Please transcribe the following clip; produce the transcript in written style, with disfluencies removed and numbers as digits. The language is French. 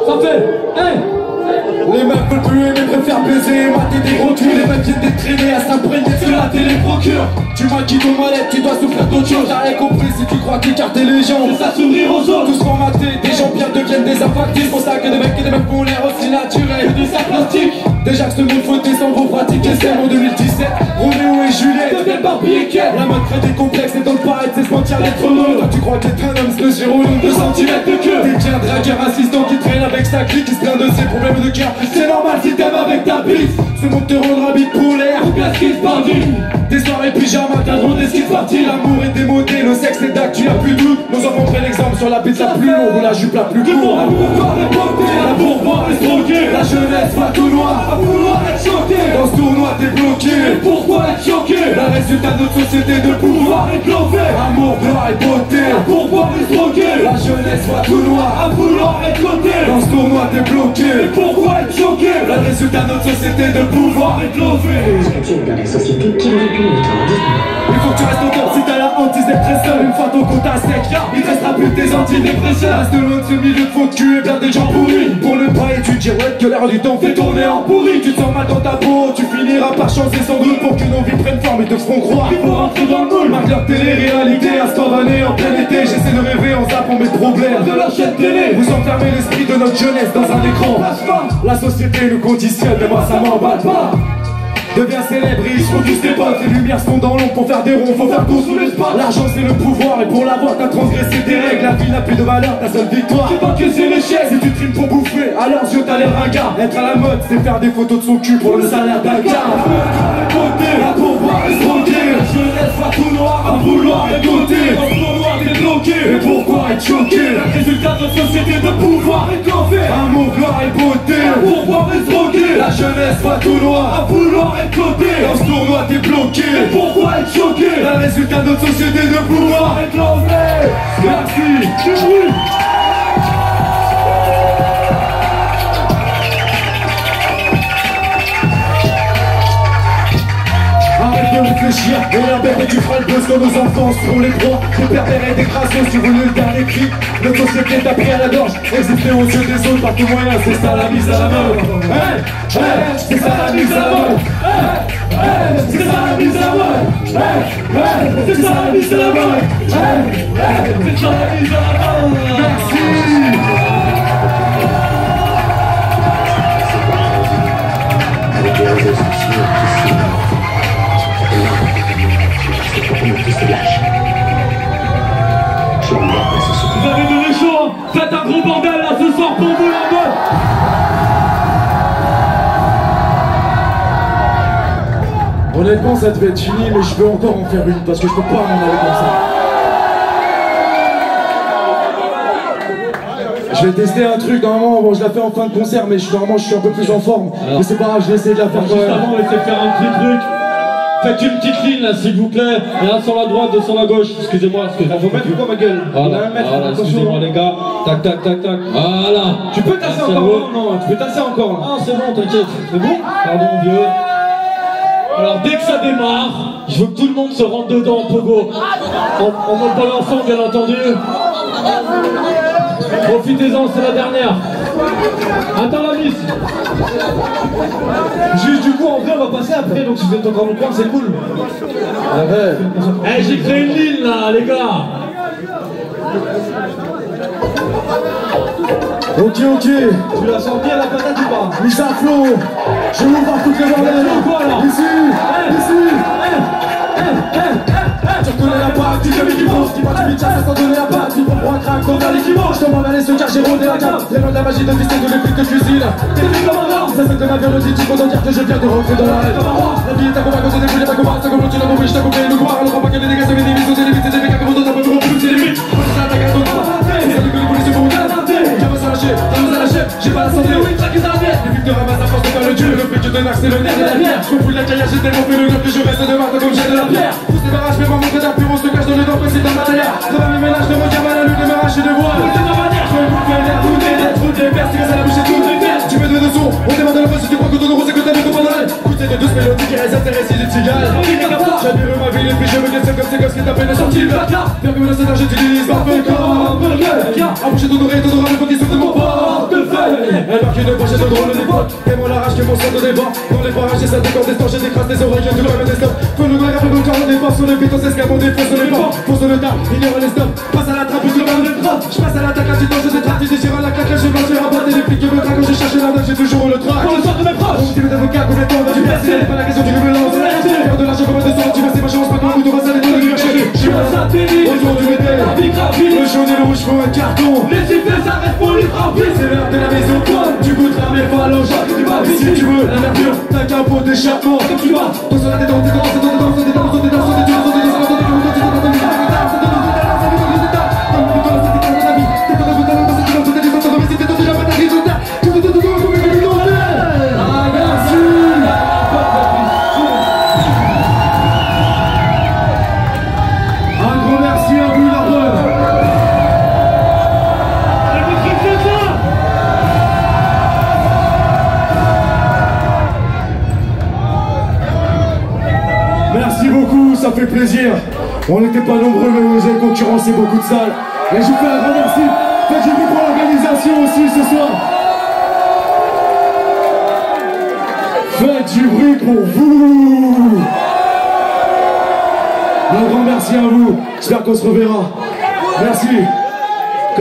Ça fait, hey. Les meufs veulent plus aimer, préfèrent baiser, mater des gros culs. Les meufs viennent d'être traînées à s'imprégner de la télé procure. Tu maquilles ton mallette, tu dois souffrir d'autre chose. T'as rien compris si tu crois qu'écarter les gens, c'est ça sourire aux autres. Tous formatés, des gens bien deviennent des infarctis. C'est pour ça que des mecs et des meufs font l'air aussi naturels que des sacs plastiques. Déjà que ce monde faut descendre vos pratiques. Et c'est en 2017, Roméo et Juliette deviennent Barbie et Ken. La mode crée des complexes et dans le paraître c'est se mentir d'être heureux. Toi tu crois qu'être un homme c'est le giro, 2 cm de queue. T'es qu'un dragueur assistant qui traîne avec sa clique, qui se plaint de ses problèmes de cœur. C'est normal si t'aimes avec ta bite. Ce monde te rendra vite polaire ou bien skis party. Des soirées pyjama, cadrons des skis party. L'amour est démodé, le sexe est d'actu, y'a plus de doute. Nos enfants prennent l'exemple sur la bite la plus longue ou la jupe la plus courte. La bourgeois est portée, la bourgeois est stroquée. La jeunesse va tout noir, à vouloir être choqué. Dans ce tournoi t'es bloqué, et pourquoi être choqué? Le résultat de notre société de pouvoir est clové. Amour, gloire et beauté, la bourgeois est stroquée. La jeunesse va tout noir, à vouloir être coté. Dans ce tournoi t'es bloqué, et pourquoi être choqué? Le résultat de notre société de pouvoir est clové. Dans la société qui veut plus longtemps, il faut que tu restes encore si t'as la hantise d'être très seul. Une fois ton compte à sec, il te restera plus que tes antidépresseurs. Reste loin de ce milieu de faux de cul et plein des gens pourris. Pour ne pas étudier, ouais, que l'air du temps fait tourner en pourri. Tu te sens mal dans ta peau, tu finiras par changer sans doute. Pour que nos vies prennent forme et te feront croire qu'il faut rentrer dans le moule. Marque leur télé-réalité, instantanée en plein été. J'essaie de rêver en zappant mes problèmes de leur chaîne télé. Vous enfermez l'esprit de notre jeunesse dans un écran. La société nous conditionne, mais moi ça m'emballe pas. Deviens célèbre, ils seront tous tes potes. Les lumières sont dans l'ombre, pour faire des ronds, faut faire tout sous les spots. L'argent c'est le pouvoir, et pour l'avoir t'as transgressé tes règles. La vie n'a plus de valeur, ta seule victoire c'est d'encaisser l'échec. Si tu trimes pour bouffer, à leurs yeux t'as l'air ringard. Être à la mode, c'est faire des photos de son cul pour le salaire d'un gars. La pourboire est droguée, la jeunesse va tout noir, à vouloir être côté. Dans ce noir t'es bloqué, et pourquoi être choqué? Le résultat de notre société de pouvoir est clové. Amour, gloire et beauté, la pourboire est droguée. La jeunesse va tout noir, à vouloir être côté. Dans ce tournoi t'es bloqué, et pourquoi être choqué? Le résultat de notre société de pouvoir est clové. Merci. Arrête de réfléchir, et la bête et tu feras le buzz comme nos enfants seront les proies. Des pervers et des crassos, tu voulais le dernier cri. Notre société t'a pris à la gorge, exister aux yeux des autres par tout moyen, c'est ça la mise à la mode. C'est ça la mise à la mode. C'est ça la mise à la mode. C'est ça la mise à la mode. C'est ça la mise à la mode. Merci. Vous avez donné chaud, hein. Faites un gros bordel là ce soir pour vous la mode. Honnêtement ça devait être fini mais je peux encore en faire une parce que je peux pas m'en aller comme ça. Je vais tester un truc, normalement bon, je la fais en fin de concert mais normalement je suis un peu plus en forme. Alors, mais c'est pas grave, je vais essayer de la faire quand même. Juste avant on va essayer de faire un petit truc. Faites une petite ligne là s'il vous plaît. L'un sur la droite, deux sur la gauche. Excusez-moi. Faut mettre quoi ma gueule? Voilà, excusez-moi les gars. Tac tac tac tac. Voilà. Tu peux tasser encore? Non, tu peux tasser encore. Ah c'est bon, t'inquiète. C'est bon? Pardon vieux. Alors dès que ça démarre, je veux que tout le monde se rentre dedans en pogo. En mode bon enfant bien entendu. Profitez-en, c'est la dernière. Attends la mise. Juste du coup en vrai on va passer après donc si vous êtes encore au coin c'est cool. Eh j'ai créé une ligne là les gars. Ok, tu la sens bien la patate ou pas? Mise à flot. Je vous voir toutes les bordels. Ici. Tu reconnais la partie de l'équipage qui part du bitch sans donner la patte. Tu comprends un crack comme dans l'équipage. Je t'envoie aller ce car j'ai rodé la carte. Les mains de la magie de visser de l'épée de cuisine. T'es venu comme un arme. Ça c'est de ma biologie, tu peux en dire que je viens de rentrer dans la règle. La vie est ta combat, c'est des boules, ta combat, c'est comme tu l'as compris, je t'ai coupé le noir. Le combat qu'elle est dégagée, c'est des divisions, c'est des vies, c'est des mecs qui vont dans ta peau, c'est des mythes. Moi c'est la bagarre de toi. C'est ça que les policiers vont regarder. J'ai pas la santé, oui, ça qui s'arrête. Les victoires ramassent à force de faire le dieu. Le fait que je te marque, c'est le nerf de la bière. Je me fous de la caillasse, j'ai tellement fait le neuf que je reste de marque comme j'ai de la pierre. Pousse les barrages, mais moi montrer d'un pur, on se cache dans le temps, c'est dans ma taillère. Ça va mes ménages, de regarde à la lutte, de m'arrache de voix. C'est dans ma manière, je me bouffe l'air, tout est net, tout est perse, que ça la bouche et tout est net. Tu me donnes de son, on démarre de la voix, si tu crois que ton euro c'est que t'as des copains dans l'aile. Écoutez de douce mélodies qui restent intéressés des cigales. J'admire ma vie, les prix, je me laisse comme c'est gosses qui t'appellent sorti de la carte. Bien que menace d'argent, j'utilise parfait comme un burger. Approchez ton oreille, ton oreille, faut qu'ils souffrent de mon portefeuille. Elle marque une poche et de drôle d'époque. Tellement la rage que mon sang de débord. Dans les parages, j'ai ça décondestant, j'ai des crasses, des oreilles, tout comme des stops. Faut nous draguer, faut nous faire des forces sur le piton, c'est ce qu'avant des fausses, on est pas. Fonce le tas, ignore les stops. Passe à la trappe, je le le drap. Je passe à l'attaque, à du temps, je détrape, tu déchires à la claque, je vais à rabattre des piques, je me traque, quand je cherche l'ordre, j'ai toujours le trac. Pour le sort de mes proches. Tu veux d'avocat, complètement, va du percer. Pas la question, tu veux me lancer. Faire de l'argent comme de sang, tu veux, c'est ma chance, pas comme un bouton, va ça, les deux, du marché. Je suis un satellite, autour du métal. Le jaune et le rouge font un carton. Les sifflets s'arrêtent pour les gravir. C'est l'heure de la maison, toi. Tu goûteras mes phalanges. Tu vas si tu veux la verdure, t'as qu'un pot d'échappement. Comme tu vas, toi sur la détente, merci beaucoup, ça fait plaisir. On n'était pas nombreux, mais vous avez concurrencé beaucoup de salles. Et je vous fais un grand merci. Faites du bruit pour l'organisation aussi ce soir. Faites du bruit pour vous. Un grand merci à vous. J'espère qu'on se reverra. Merci. Comment ?